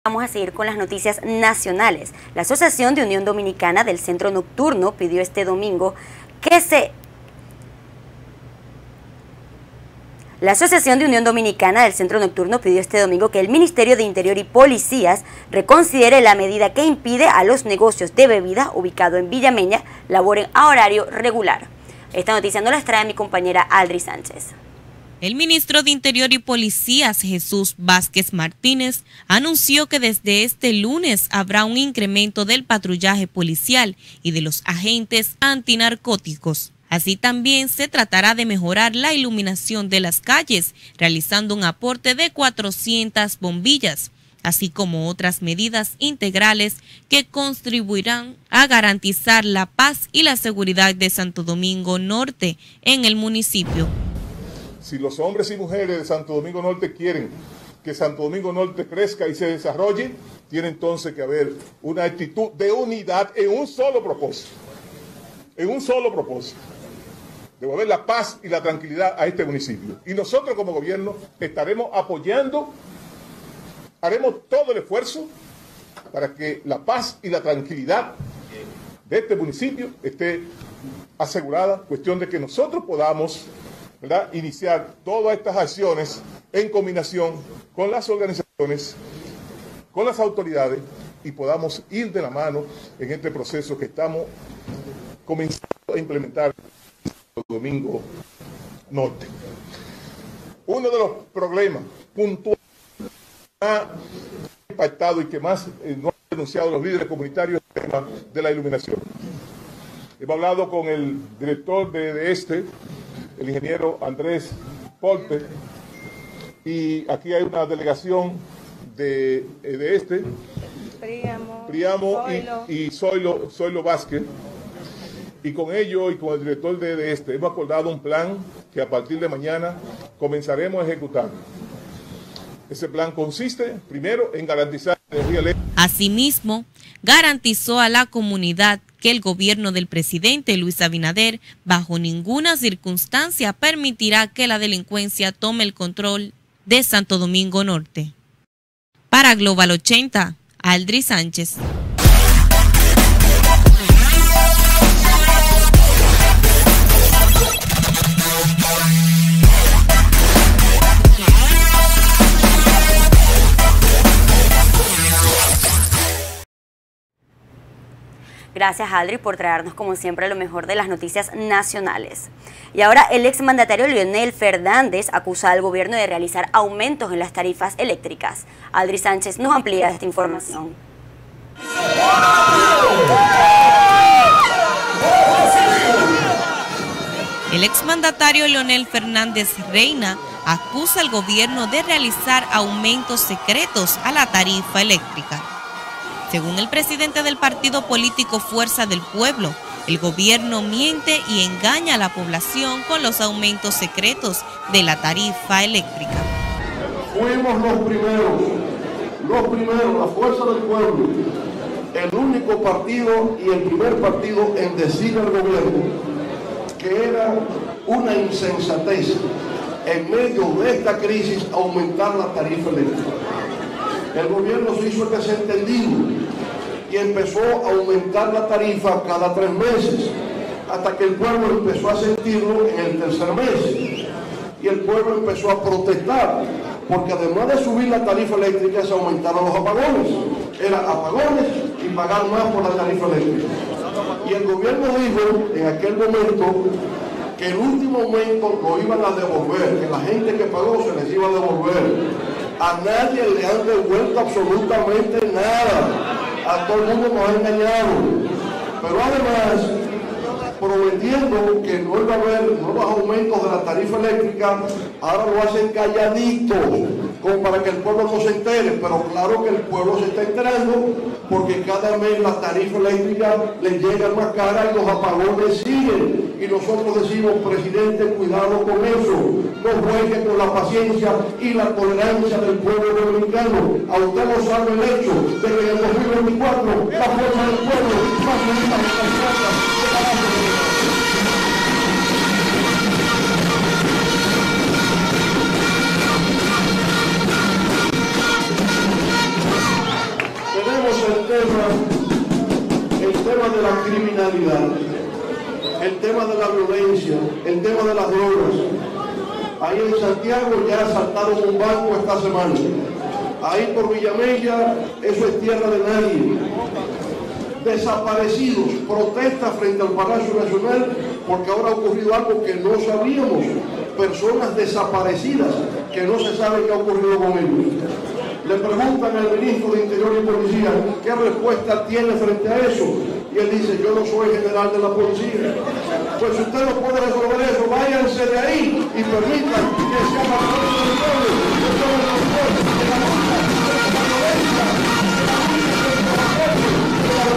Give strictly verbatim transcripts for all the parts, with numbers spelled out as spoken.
Vamos a seguir con las noticias nacionales. La Asociación de Unión Dominicana del Centro Nocturno pidió este domingo que se... La Asociación de Unión Dominicana del Centro Nocturno pidió este domingo que el Ministerio de Interior y Policías reconsidere la medida que impide a los negocios de bebida ubicados en Villameña laboren a horario regular. Esta noticia nos la trae mi compañera Aldri Sánchez. El ministro de Interior y Policías, Jesús Vázquez Martínez, anunció que desde este lunes habrá un incremento del patrullaje policial y de los agentes antinarcóticos. Así también se tratará de mejorar la iluminación de las calles, realizando un aporte de cuatrocientas bombillas, así como otras medidas integrales que contribuirán a garantizar la paz y la seguridad de Santo Domingo Norte en el municipio. Si los hombres y mujeres de Santo Domingo Norte quieren que Santo Domingo Norte crezca y se desarrolle, tiene entonces que haber una actitud de unidad en un solo propósito. En un solo propósito. Devolver la paz y la tranquilidad a este municipio. Y nosotros como gobierno estaremos apoyando, haremos todo el esfuerzo para que la paz y la tranquilidad de este municipio esté asegurada. Cuestión de que nosotros podamos, ¿verdad?, iniciar todas estas acciones en combinación con las organizaciones, con las autoridades, y podamos ir de la mano en este proceso que estamos comenzando a implementar en Domingo Norte. Uno de los problemas puntuales que más ha impactado y que más eh, no han denunciado los líderes comunitarios es el tema de la iluminación. Hemos hablado con el director de, de este, el ingeniero Andrés Porte, y aquí hay una delegación de, de este, Priamo, Priamo y, y Zoilo, Zoilo Vázquez, y con ello y con el director de, de este hemos acordado un plan que a partir de mañana comenzaremos a ejecutar. Ese plan consiste, primero, en garantizar energía eléctrica. Asimismo, garantizó a la comunidad que el gobierno del presidente Luis Abinader bajo ninguna circunstancia permitirá que la delincuencia tome el control de Santo Domingo Norte. Para Global ochenta, Aldri Sánchez. Gracias, Aldri, por traernos como siempre lo mejor de las noticias nacionales. Y ahora el exmandatario Leonel Fernández acusa al gobierno de realizar aumentos en las tarifas eléctricas. Aldri Sánchez nos amplía esta información. El exmandatario Leonel Fernández Reina acusa al gobierno de realizar aumentos secretos a la tarifa eléctrica. Según el presidente del partido político Fuerza del Pueblo, el gobierno miente y engaña a la población con los aumentos secretos de la tarifa eléctrica. Fuimos los primeros, los primeros, la Fuerza del Pueblo, el único partido y el primer partido en decir al gobierno que era una insensatez en medio de esta crisis aumentar la tarifa eléctrica. El gobierno se hizo el desentendido y empezó a aumentar la tarifa cada tres meses, hasta que el pueblo empezó a sentirlo en el tercer mes. Y el pueblo empezó a protestar, porque además de subir la tarifa eléctrica se aumentaban los apagones. Eran apagones y pagar más por la tarifa eléctrica. Y el gobierno dijo en aquel momento que el último aumento lo iban a devolver, que la gente que pagó se les iba a devolver. A nadie le han devuelto absolutamente nada. A todo el mundo nos ha engañado. Pero además, prometiendo que no iba a haber nuevos aumentos de la tarifa eléctrica, ahora lo hacen calladito, como para que el pueblo no se entere. Pero claro que el pueblo se está enterando, porque cada mes la tarifa eléctrica les llega más cara y los apagones siguen. Y nosotros decimos, presidente, cuidado con eso, no juegue con la paciencia y la tolerancia del pueblo dominicano. A usted no sabe el hecho de que en el dos mil veinticuatro la Fuerza del Pueblo va a seguir la tema, el tema de la criminalidad, el tema de la violencia, el tema de las drogas. Ahí en Santiago ya asaltaron un banco esta semana. Ahí por Villamella, eso es tierra de nadie. Desaparecidos, protesta frente al Palacio Nacional, porque ahora ha ocurrido algo que no sabíamos. Personas desaparecidas, que no se sabe qué ha ocurrido con ellos. Le preguntan al ministro de Interior y Policía qué respuesta tiene frente a eso. Y él dice, yo no soy general de la policía. Pues si usted no puede resolver eso, váyanse de ahí y permitan que sea la fuerza del pueblo, que sea el control de la lucha, de la violencia, de la lucha contra la muerte, de la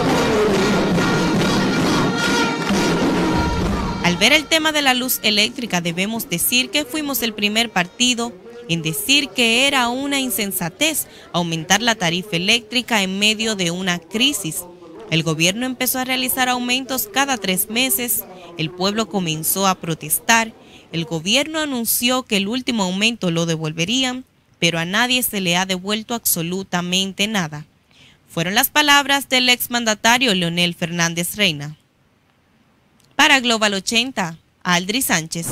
Al ver el tema de la luz eléctrica, debemos decir que fuimos el primer partido en decir que era una insensatez aumentar la tarifa eléctrica en medio de una crisis. El gobierno empezó a realizar aumentos cada tres meses, el pueblo comenzó a protestar, el gobierno anunció que el último aumento lo devolverían, pero a nadie se le ha devuelto absolutamente nada. Fueron las palabras del exmandatario Leonel Fernández Reina. Para Global ochenta, Aldri Sánchez.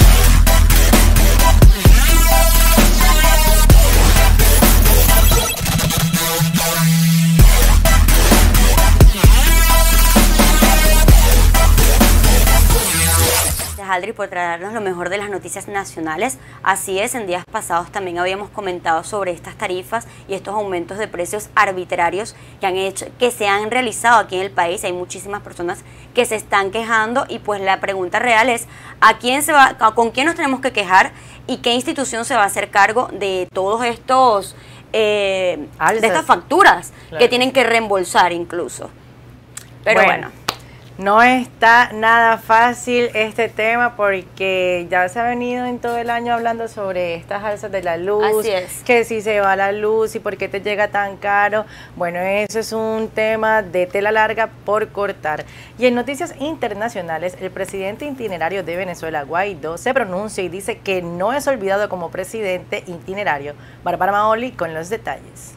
Aldri, por traernos lo mejor de las noticias nacionales. Así es, en días pasados también habíamos comentado sobre estas tarifas y estos aumentos de precios arbitrarios que han hecho, que se han realizado aquí en el país. Hay muchísimas personas que se están quejando y pues la pregunta real es ¿a quién se va, con quién nos tenemos que quejar y qué institución se va a hacer cargo de todos estos eh, de estas facturas, claro, que tienen que reembolsar incluso? Pero bueno, bueno. No está nada fácil este tema porque ya se ha venido en todo el año hablando sobre estas alzas de la luz. Así es. Que si se va la luz y por qué te llega tan caro. Bueno, eso es un tema de tela larga por cortar. Y en noticias internacionales, el presidente itinerario de Venezuela, Guaidó, se pronuncia y dice que no es olvidado como presidente itinerario. Bárbara Maoli con los detalles.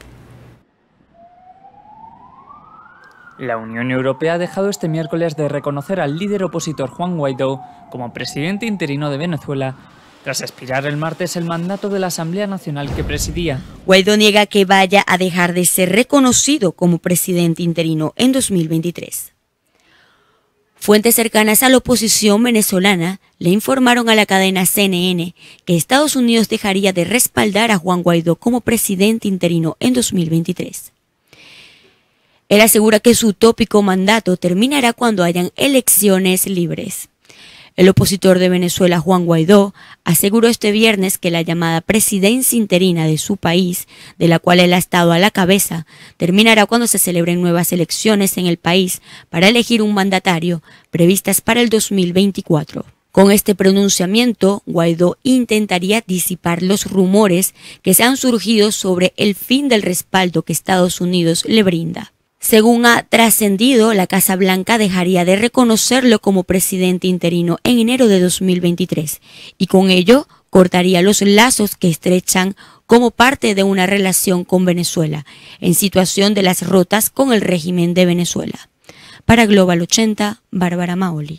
La Unión Europea ha dejado este miércoles de reconocer al líder opositor Juan Guaidó como presidente interino de Venezuela, tras expirar el martes el mandato de la Asamblea Nacional que presidía. Guaidó niega que vaya a dejar de ser reconocido como presidente interino en dos mil veintitrés. Fuentes cercanas a la oposición venezolana le informaron a la cadena C N N que Estados Unidos dejaría de respaldar a Juan Guaidó como presidente interino en dos mil veintitrés. Él asegura que su utópico mandato terminará cuando hayan elecciones libres. El opositor de Venezuela, Juan Guaidó, aseguró este viernes que la llamada presidencia interina de su país, de la cual él ha estado a la cabeza, terminará cuando se celebren nuevas elecciones en el país para elegir un mandatario, previstas para el dos mil veinticuatro. Con este pronunciamiento, Guaidó intentaría disipar los rumores que se han surgido sobre el fin del respaldo que Estados Unidos le brinda. Según ha trascendido, la Casa Blanca dejaría de reconocerlo como presidente interino en enero de dos mil veintitrés y con ello cortaría los lazos que estrechan como parte de una relación con Venezuela, en situación de las rotas con el régimen de Venezuela. Para Global ochenta, Bárbara Maoli.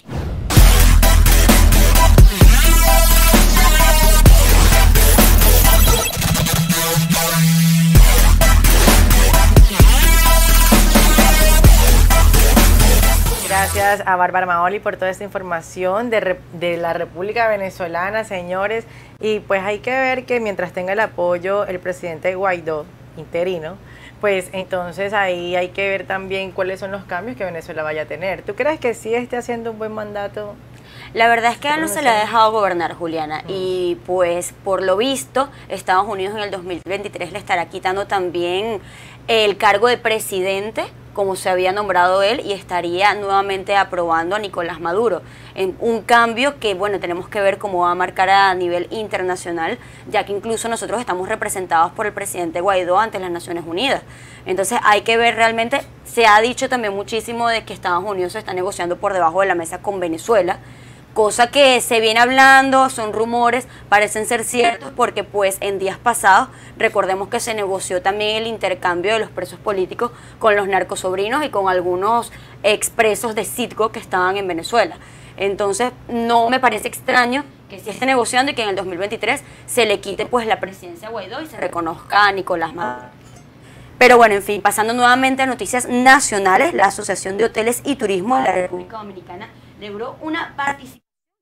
Gracias a Bárbara Maoli por toda esta información de, de la República Venezolana, señores. Y pues hay que ver que mientras tenga el apoyo el presidente Guaidó, interino, pues entonces ahí hay que ver también cuáles son los cambios que Venezuela vaya a tener. ¿Tú crees que sí esté haciendo un buen mandato? La verdad es que a él no se le ha dejado gobernar, Juliana, mm. y pues por lo visto Estados Unidos en el dos mil veintitrés le estará quitando también el cargo de presidente, como se había nombrado él, y estaría nuevamente aprobando a Nicolás Maduro. En un cambio que, bueno, tenemos que ver cómo va a marcar a nivel internacional, ya que incluso nosotros estamos representados por el presidente Guaidó ante las Naciones Unidas. Entonces hay que ver realmente, se ha dicho también muchísimo de que Estados Unidos se está negociando por debajo de la mesa con Venezuela, cosa que se viene hablando, son rumores, parecen ser ciertos porque pues en días pasados recordemos que se negoció también el intercambio de los presos políticos con los narcosobrinos y con algunos expresos de Citgo que estaban en Venezuela. Entonces no me parece extraño que se esté negociando y que en el dos mil veintitrés se le quite pues la presidencia a Guaidó y se reconozca a Nicolás Maduro. Pero bueno, en fin, pasando nuevamente a noticias nacionales, la Asociación de Hoteles y Turismo de la República Dominicana logró una participación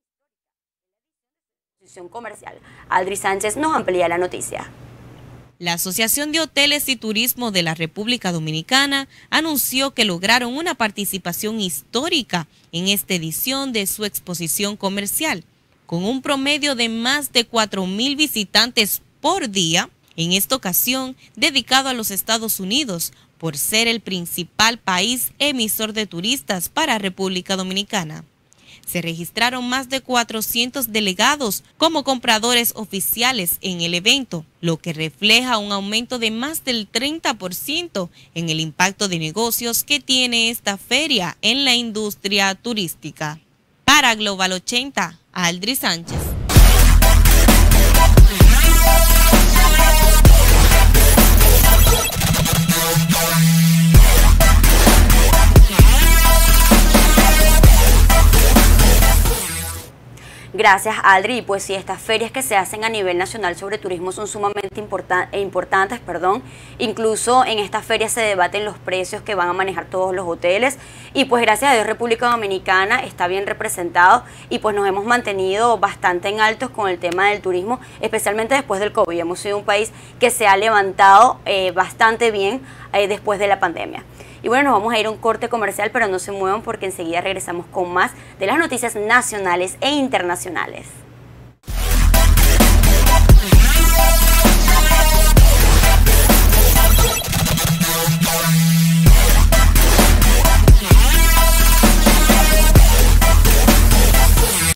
comercial. Aldri Sánchez nos amplía la noticia. La Asociación de Hoteles y Turismo de la República Dominicana anunció que lograron una participación histórica en esta edición de su exposición comercial, con un promedio de más de cuatro mil visitantes por día, en esta ocasión dedicado a los Estados Unidos, por ser el principal país emisor de turistas para República Dominicana. Se registraron más de cuatrocientos delegados como compradores oficiales en el evento, lo que refleja un aumento de más del treinta por ciento en el impacto de negocios que tiene esta feria en la industria turística. Para Global ochenta, Aldri Sánchez. Gracias, Aldri. Pues sí, estas ferias que se hacen a nivel nacional sobre turismo son sumamente importan importantes, perdón. Incluso en estas ferias se debaten los precios que van a manejar todos los hoteles y pues gracias a Dios República Dominicana está bien representado y pues nos hemos mantenido bastante en altos con el tema del turismo, especialmente después del COVID. Hemos sido un país que se ha levantado eh, bastante bien eh, después de la pandemia. Y bueno, nos vamos a ir a un corte comercial, pero no se muevan porque enseguida regresamos con más de las noticias nacionales e internacionales.